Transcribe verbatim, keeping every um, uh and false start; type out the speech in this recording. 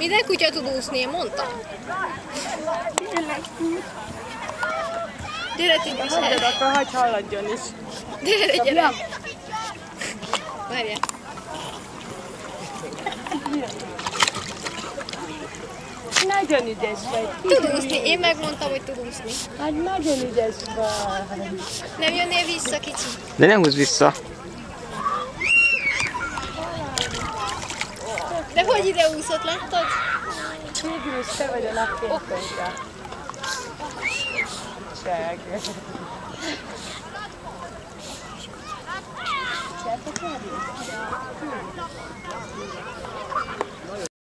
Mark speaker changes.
Speaker 1: Minden kutya tud úszni, én mondtam. Gyere, Tibi,
Speaker 2: Hagyjad, akkor hagyj halladjon is.
Speaker 1: Gyere, gyere. Várjál.
Speaker 2: Nagyon ügyes vagy.
Speaker 1: Tud úszni, én megmondtam, hogy tud úszni.
Speaker 2: Hát nagyon ügyes vagy.
Speaker 1: Nem jönnél vissza, kicsi?
Speaker 3: De ne húzz vissza.
Speaker 1: De hogy ide úszott, láttad?
Speaker 2: Végül is te vagy a napfénykönke. Cseg. Gyertek,